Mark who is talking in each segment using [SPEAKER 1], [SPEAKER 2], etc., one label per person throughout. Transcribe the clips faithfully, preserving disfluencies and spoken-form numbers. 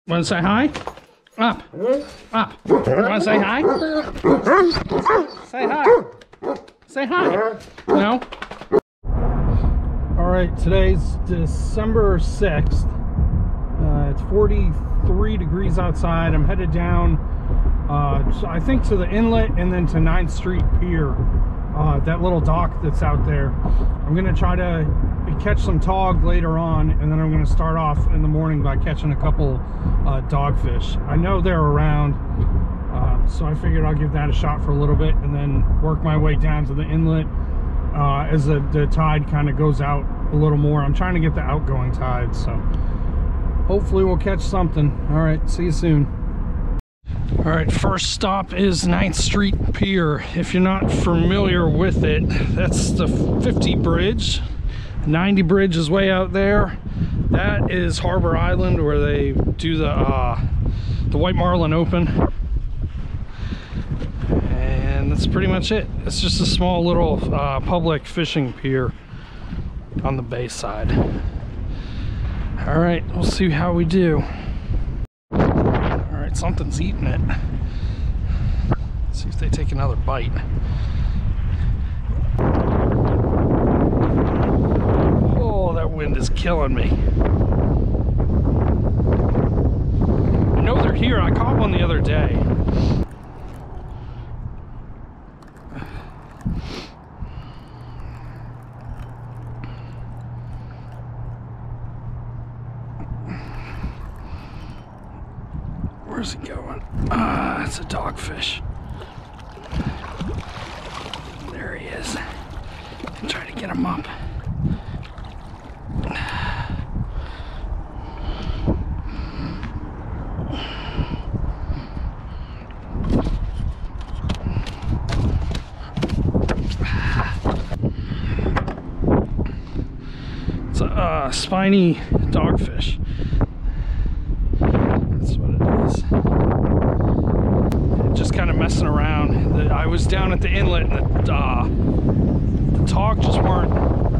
[SPEAKER 1] Want to say hi? Up. Up. Want to say hi? Say hi. Say hi. No? Alright, today's December sixth. Uh, it's forty-three degrees outside. I'm headed down, uh, I think to the inlet and then to ninth Street Pier. Uh, that little dock that's out there. I'm going to try to catch some tautog later on, and then I'm going to start off in the morning by catching a couple uh, dogfish. I know they're around, uh, so I figured I'll give that a shot for a little bit and then work my way down to the inlet uh, as the, the tide kind of goes out a little more. I'm trying to get the outgoing tide, so hopefully we'll catch something. All right, see you soon. All right, first stop is ninth Street Pier. If you're not familiar with it, that's the fifty bridge. ninety bridge is way out there. That is Harbor Island, where they do the uh, the White Marlin Open. And that's pretty much it. It's just a small little uh, public fishing pier on the bay side. All right, we'll see how we do. Alright, something's eating it. Let's see if they take another bite. Oh, that wind is killing me. I know they're here. I caught one the other day. Where's he going? Ah, it's a dogfish. There he is. I'm trying to get him up. It's a uh, spiny dogfish. Just kind of messing around. The, I was down at the inlet and the, uh, the tautog just weren't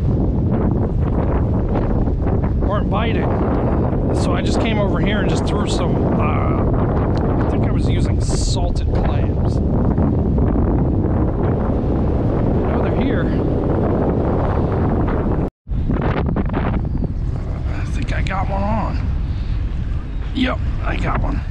[SPEAKER 1] weren't biting. So I just came over here and just threw some, uh, I think I was using salted clams. Oh, they're here. I think I got one on. Yep, I got one.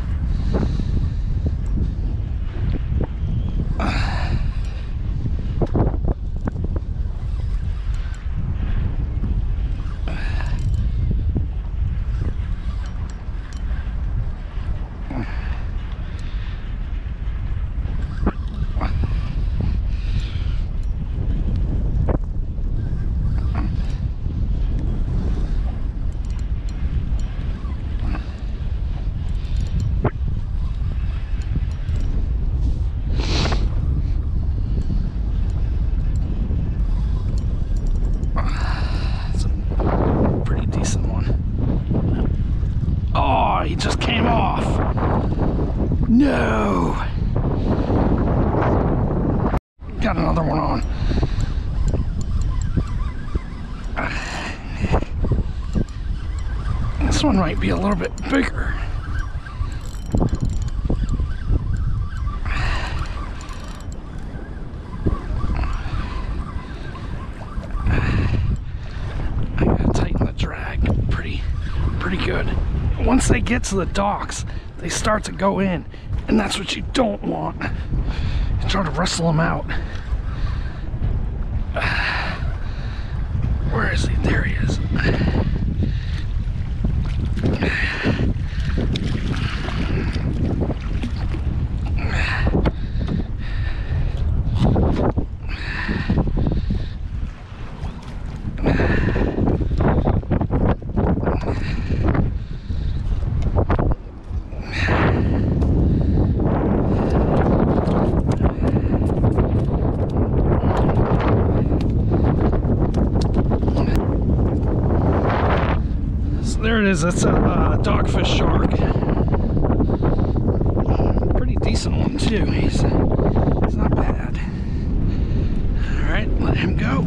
[SPEAKER 1] He just came off. No. Got another one on. This one might be a little bit bigger. I gotta tighten the drag pretty, pretty good. Once they get to the docks, they start to go in, and that's what you don't want. You try to wrestle them out. Where is he? There he is. There it is. That's a uh, dogfish shark. Pretty decent one too. He's, he's not bad. All right, let him go.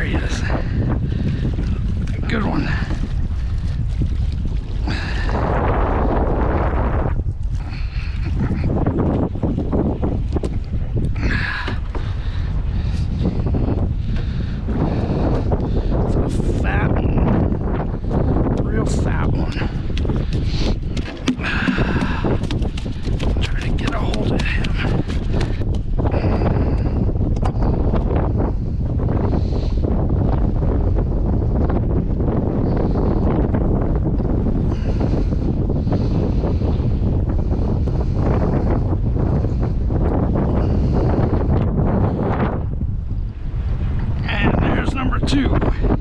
[SPEAKER 1] he is. Good one. Two.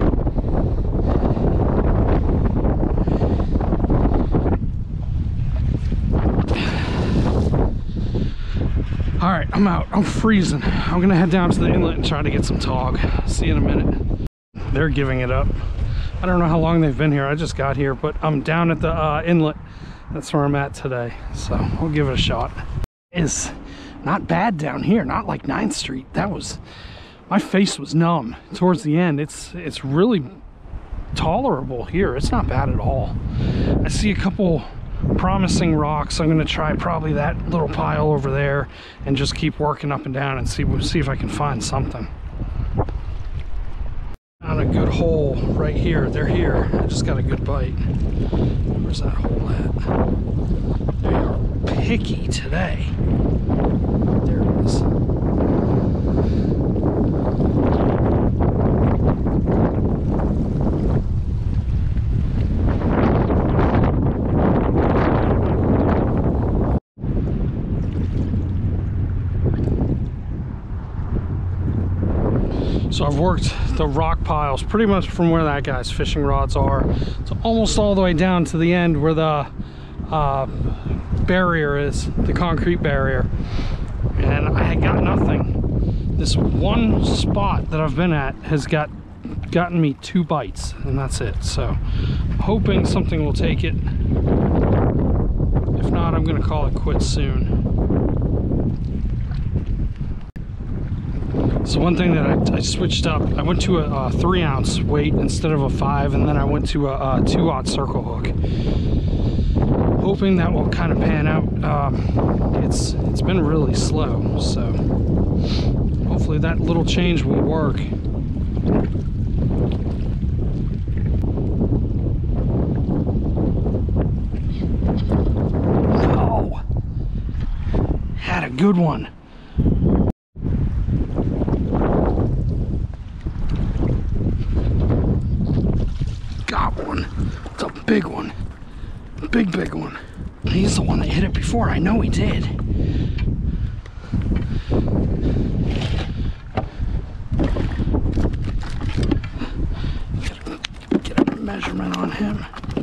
[SPEAKER 1] All right, I'm out. I'm freezing. I'm gonna head down to the inlet and try to get some tog. See you in a minute. They're giving it up. I don't know how long they've been here. I just got here, but I'm down at the uh, inlet. That's where I'm at today. So we'll give it a shot. It's not bad down here. Not like ninth street. That was, my face was numb towards the end. It's it's really tolerable here. It's not bad at all. I see a couple promising rocks. I'm going to try probably that little pile over there and just keep working up and down and see see if I can find something. On a good hole right here. They're here. I just got a good bite. Where's that hole at? They are picky today. There it is. So I've worked the rock piles pretty much from where that guy's fishing rods are. It's almost all the way down to the end where the uh, barrier is, the concrete barrier. And I had got nothing. This one spot that I've been at has got gotten me two bites, and that's it. So I'm hoping something will take it. If not, I'm gonna call it quits soon. So one thing that I, I switched up, I went to a, a three ounce weight instead of a five, and then I went to a, a two aught circle hook, hoping that will kind of pan out. Um, it's it's been really slow, so hopefully that little change will work. Oh, had a good one. It's a big one. Big, big one. He's the one that hit it before. I know he did. Get a, get a measurement on him.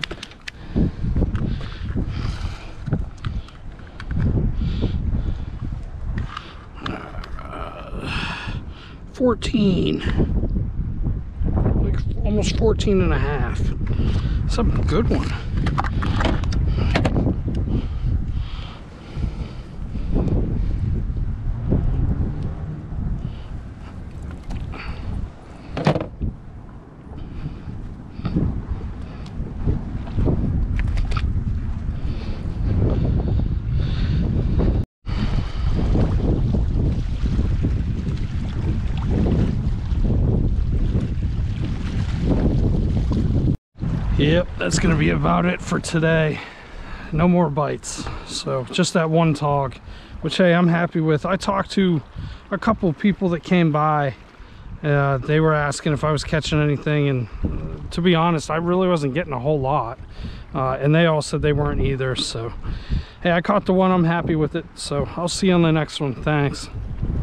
[SPEAKER 1] Uh, fourteen. Like almost fourteen and a half. It's a good one. Yep, that's gonna be about it for today. No more bites. So just that one tog, which hey, I'm happy with. I talked to a couple of people that came by. Uh, they were asking if I was catching anything, and uh, to be honest, I really wasn't getting a whole lot. Uh, and they all said they weren't either. So hey, I caught the one. I'm happy with it. So I'll see you on the next one. Thanks.